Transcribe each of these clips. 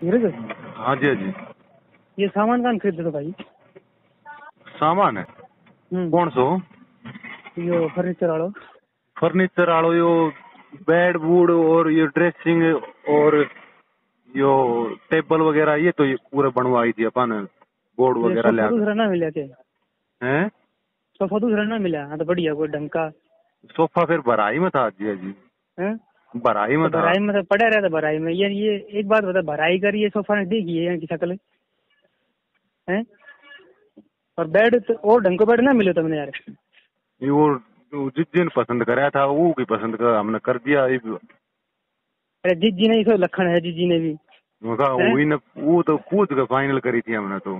धीरज, हाँ जी, हाँ जी। ये सामान कहाँ खरीदे तो भाई? सामान है कौन सो? यो फर्नीचर वालो। फर्नीचर आलो यो बेड वुड और ये ड्रेसिंग और यो टेबल वगैरह ये तो ये पूरा बनवाई थी अपन बोर्ड ये वगैरह सोफा ले दूसरा ना मिला के? हैं? सोफा दूसरा ना मिला? हाँ तो बढ़िया, कोई ढंग का। सोफा फिर भराई में था जी, जी हैं? भराई तो में था। भराई में तो पड़ा रहता भराई में। ये एक बात बता, भराई कर ये सोफा ने देखी है यहाँ की शक्ल है? और बेड तो और ढंग को बेड ना मिले तुमने यार। ये वो जिस दिन पसंद कराया था वो की पसंद का हमने कर दिया। अरे जीत जी ने इसको लखन है, जीत जी ने भी। वही न वो तो कूद के फाइनल करी थी हमने तो।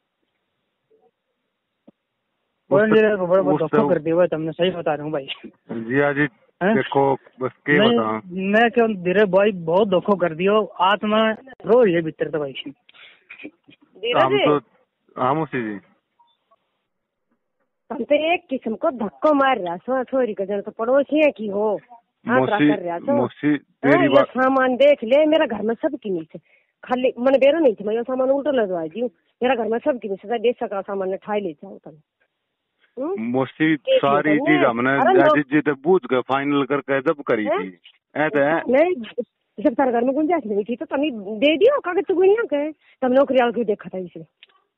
और को बड़ा बहुत उस धोखा कर दिया हुआ है तुमने, सही बता रहा हूँ भाई। जी हाँ जी। देखो बस के बता मैं क्यों धीरे भाई बहुत धोखा कर दियो, आत्मा रो रही है भीतर तो भाई। हम तो हम उसी जी हम तो एक किस्म को धक्को मार रहा सो छोरी का जन तो पड़ोसी है की हो आतरा कर रहा तो ये सामान देख ले, मेरा घर में सब की नीचे खाली मन बेरो नहीं थी, मैं ये सामान उल्टो लगवा दी हूँ। मेरा घर में सब की नीचे देश का सामान ठाई ले जाओ तुम। मोस्टली सारी चीज हमने जीते बूझ के फाइनल करके जब करी थी नहीं। जब तारा घर में गुंजाइश नहीं थी तो तुम दे दियो कागज तो गुनिया के तुम नौकरी आल क्यों देखा था इसे?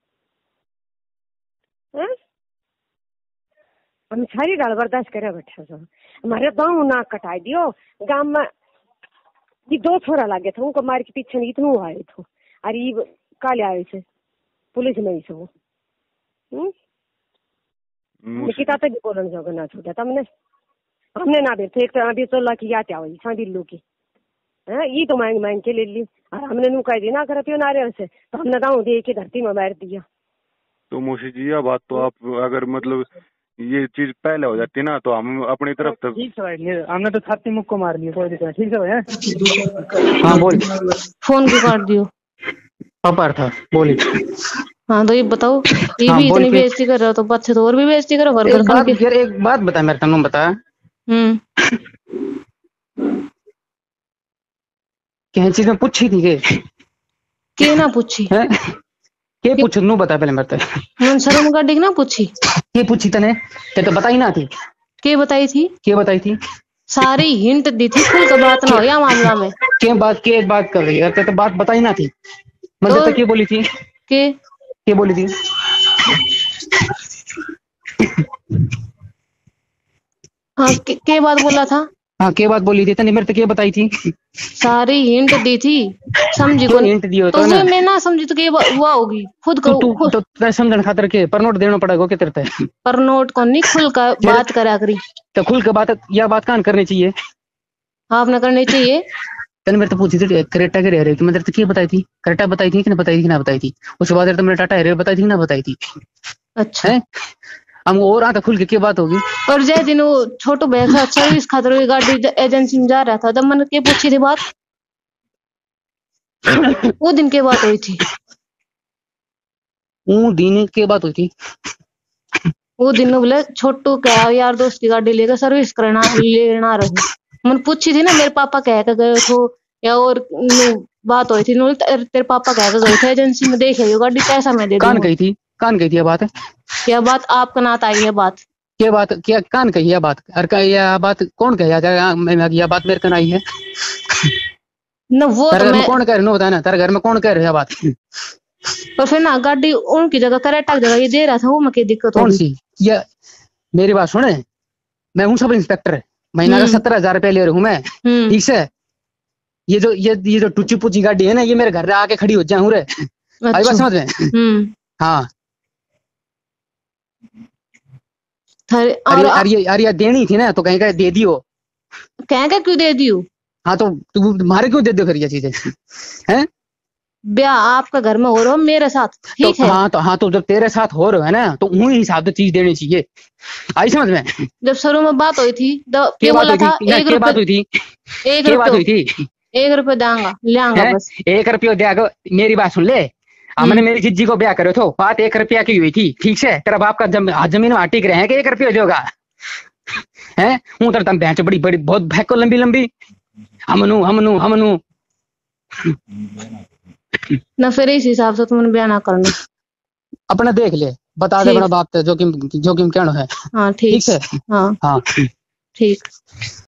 हम सारी डाल बर्दाश्त करे बैठे सो। हमारे गाँव नाक कटाई दियो। गाँव में ये दो छोरा लागे थे, उनको मार के पीछे इतनू आए थे। अरे काले आए थे पुलिस नहीं से वो निकिता तो भी बोलन जोगे ना छूटा तमने हमने ना देते एक अभी तो लाखी आते हुई सांदी लू की ये तो मांग मांग के ले ली और हमने नू कह दी ना कर पियो नारियल से तो हमने दाऊ दे के धरती में मार दिया। तो मोशी जी यह बात तो आप अगर मतलब ये चीज पहले हो जाती ना तो हम अपनी तरफ तक ठीक है भाई, हमने तो छाती मुक्को मार लिया, कोई दिक्कत। ठीक है भाई। हाँ बोल। फोन क्यों काट दियो? पापा था बोली। हाँ तो ये बताओ, ये हाँ, भी इतनी बेइज्जती कर रहे हो तो बच्चे तो और भी बेइज्जती करो। एक बात बता मेरे तनु बता। क्या चीज में पूछी थी के ना पूछी है? के पूछ नू बता पहले मेरे मन शर्म गाड़ी ना पूछी के पूछी तने ते तो बताई ना थी। के बताई थी? के बताई थी? सारी हिंट दी थी, खुल का बात ना हो या मामला में के बात कर रही है तो बात बताई ना थी। मतलब तो क्या बोली थी? के बोली थी? हाँ के बात बोला था? हाँ के बात बोली थी तने मेरे तो क्या बताई थी? सारी हिंट दी थी, समझी को हिंट दियो तो मैं ना समझी तो क्या हुआ होगी खुद को तो समझन खातर के पर नोट देना पड़ेगा के तेरे पर नोट को नहीं खुल का बात करा करी तो खुल के बात या बात कान करनी चाहिए। आपने करनी चाहिए। तने मेरे तो पूछी थी करेटा के रहे कि मैं तेरे तो क्या बताई थी? करेटा बताई थी कि ना बताई थी कि ना बताई थी? उसके बाद तो मैंने टाटा हेरे बताई थी कि ना बताई थी? अच्छा हम और आता खुल के क्या बात होगी? और जय दिन वो छोटू भैया सर्विस खातर गाड़ी एजेंसी में जा रहा था जब मैंने के पूछी थी बात वो दिन के बात हुई थी। वो दिन के बात हुई थी? वो दिन बोले छोटू क्या यार दोस्त की गाड़ी लेकर सर्विस करना लेना रहे। मैंने पूछी थी ना मेरे पापा कह के गए थे या और बात हुई थी तेरे पापा कह के गए थे एजेंसी में देखे गाड़ी पैसा मैं दे दूंगा। कान गई थी ये बात? क्या बात आपका नात आई है बात? क्या बात क्या कान कही है बात? अरे यह बात कौन कह यह बात मेरे कन आई है न वो तो मैं कौन कह रहे बता ना तेरे घर में कौन कह रहे बात? पर फिर ना गाड़ी उनकी जगह करेक्ट जगह ये दे रहा था वो में क्या दिक्कत कौन सी? ये मेरी बात सुने, मैं हूँ सब इंस्पेक्टर, महीना का 17,000 रुपया ले रहा हूँ मैं, ठीक है? ये जो टूची पूची गाड़ी है ना ये मेरे घर आके खड़ी हो जाऊँ रे। आई बात समझ में? हाँ अरे देनी थी ना तो कहीं का दे दियो। कहीं का क्यों दे दियो? हाँ तो तू मारे क्यों दे दो फिर ये चीजें हैं? ब्याह आपका घर में हो रहा हो मेरे साथ ठीक है। हाँ तो जब तेरे साथ हो रहा है ना तो उन्हीं हिसाब से चीज देनी चाहिए। आई समझ में? जब शुरू में बात हुई थी क्या बोला था? एक बात हुई थी? 1 रुपये देंगा ले बस 1 रुपया देगा। मेरी बात सुन ले, हमने मेरी जिज्जी को ब्याह करे तो बात 1 रुपया की हुई थी, ठीक है? तेरा बाप का जमीन में टिक रहे हैं कि 1 रुपया देगा है? हूँ तेरा भैंस बड़ी बड़ी बहुत भैको लंबी हमनू ना फिर इस हिसाब से तुमने ब्याह ना करना। अपना देख ले, बता दे अपना बाप जोखिम कहना है। हाँ ठीक है। हाँ हाँ ठीक।